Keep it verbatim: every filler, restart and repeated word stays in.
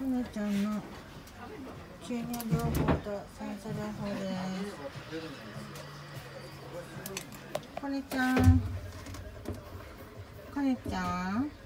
かねちゃんの吸入療法と酸素療法です。かねちゃん、かねちゃん。